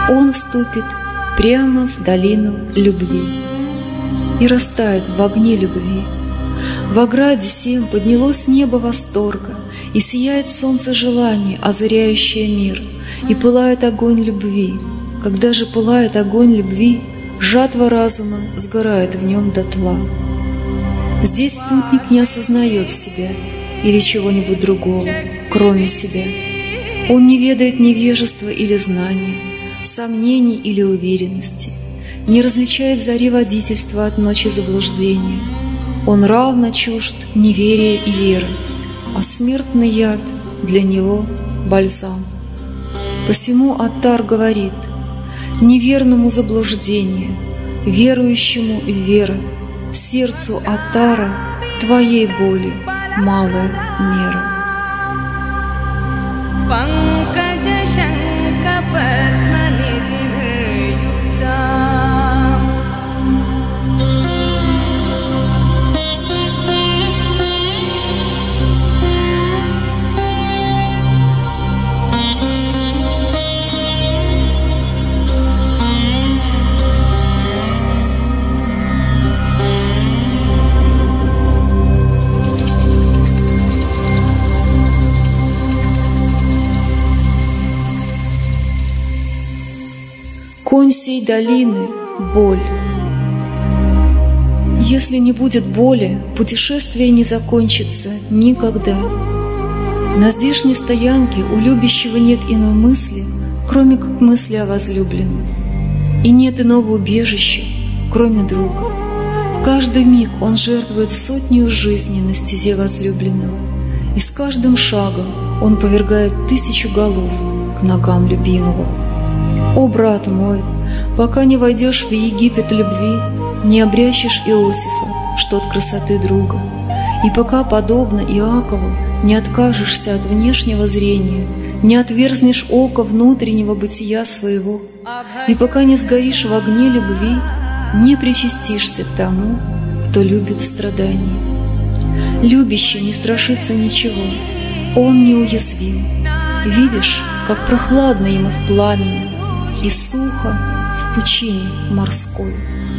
Он вступит прямо в долину любви и растает в огне любви. В ограде сем поднялось небо восторга, и сияет солнце желания, озаряющее мир, и пылает огонь любви. Когда же пылает огонь любви, жатва разума сгорает в нем дотла. Здесь путник не осознает себя или чего-нибудь другого, кроме себя. Он не ведает невежества или знания, сомнений или уверенности, не различает зари водительства от ночи заблуждения. Он равно чужд неверия и веры, а смертный яд для него бальзам. Посему Аттар говорит: неверному заблуждение, верующему вера, сердцу Аттара твоей боли малая мера. Конь сей долины — боль. Если не будет боли, путешествие не закончится никогда. На здешней стоянке у любящего нет иной мысли, кроме как мысли о возлюбленном. И нет иного убежища, кроме друга. Каждый миг он жертвует сотню жизней на стезе возлюбленного, и с каждым шагом он повергает 1000 голов к ногам любимого. О, брат мой, пока не войдешь в Египет любви, не обрящешь Иосифа, что от красоты друга, и пока, подобно Иакову, не откажешься от внешнего зрения, не отверзнешь око внутреннего бытия своего, и пока не сгоришь в огне любви, не причастишься к тому, кто любит страдания. Любящий не страшится ничего, он неуязвим. Видишь, как прохладно ему в пламени и сухо в пучине морской.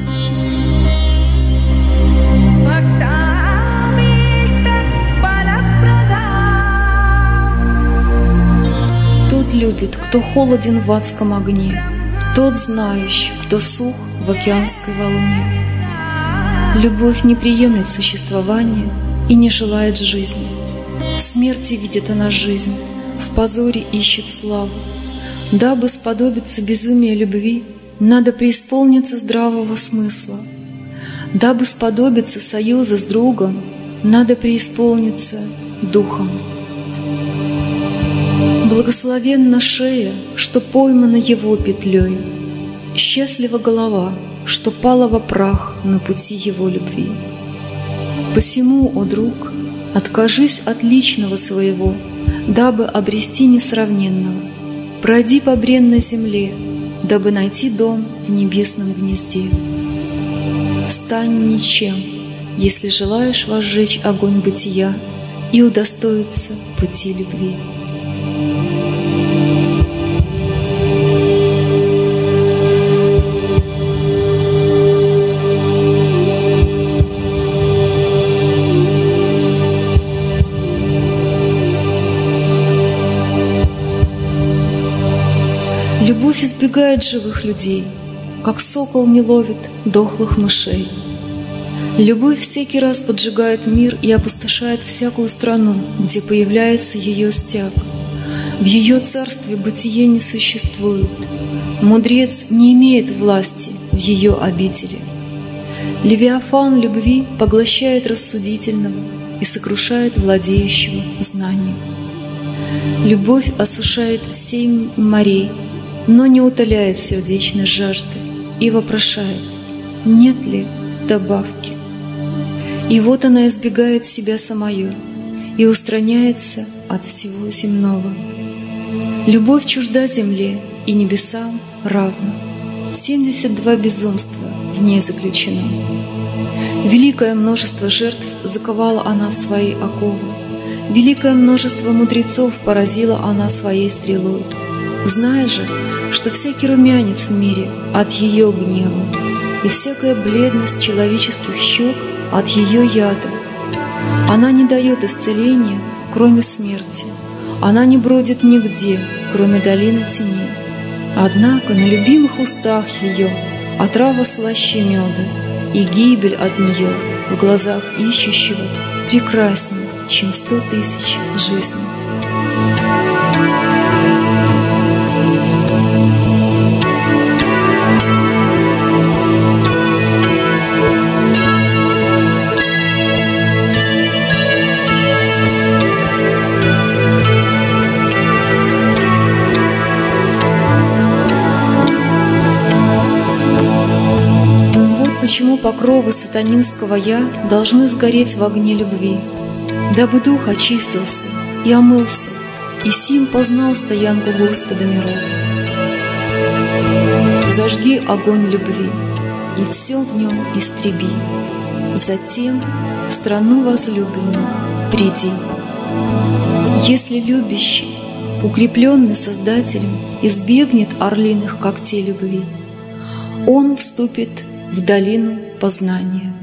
Тот любит, кто холоден в адском огне, тот знающий, кто сух в океанской волне. Любовь не приемлет существования и не желает жизни. В смерти видит она жизнь, в позоре ищет славу. Дабы сподобиться безумия любви, надо преисполниться здравого смысла. Дабы сподобиться союза с другом, надо преисполниться духом. Благословенна шея, что поймана его петлей, счастлива голова, что пала во прах на пути его любви. Посему, о друг, откажись от личного своего, дабы обрести несравненного. Пройди по бренной земле, дабы найти дом в небесном гнезде. Стань ничем, если желаешь возжечь огонь бытия и удостоиться пути любви. Любовь избегает живых людей, как сокол не ловит дохлых мышей. Любовь всякий раз поджигает мир и опустошает всякую страну, где появляется ее стяг. В ее царстве бытие не существует. Мудрец не имеет власти в ее обители. Левиафан любви поглощает рассудительного и сокрушает владеющего знанием. Любовь осушает 7 морей, но не утоляет сердечной жажды и вопрошает: нет ли добавки? И вот она избегает себя самое и устраняется от всего земного. Любовь чужда земле и небесам равна. 72 безумства в ней заключено. Великое множество жертв заковала она в свои оковы. Великое множество мудрецов поразила она своей стрелой. Зная же, что всякий румянец в мире от ее гнева, и всякая бледность человеческих щек от ее яда. Она не дает исцеления, кроме смерти. Она не бродит нигде, кроме долины теней. Однако на любимых устах ее отрава слаще меда, и гибель от нее в глазах ищущего прекраснее, чем 100 000 жизней. Почему покровы сатанинского «я» должны сгореть в огне любви, дабы дух очистился и омылся, и сим познал стоянку Господа миров. Зажги огонь любви, и все в нем истреби, затем в страну возлюбленных приди. Если любящий, укрепленный Создателем, избегнет орлиных когтей любви, он вступит в долину познания.